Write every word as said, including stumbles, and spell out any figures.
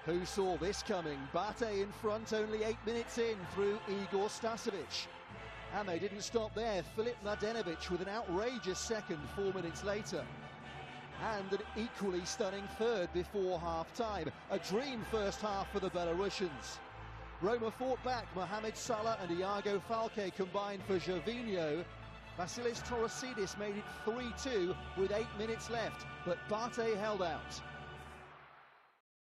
Who saw this coming? BATE in front only eight minutes in through Igor Stasovic. And they didn't stop there. Filip Mladenovic with an outrageous second four minutes later. And an equally stunning third before half-time. A dream first half for the Belarusians. Roma fought back. Mohamed Salah and Iago Falque combined for Gervinho. Vasilis Torosidis made it three two with eight minutes left, but BATE held out.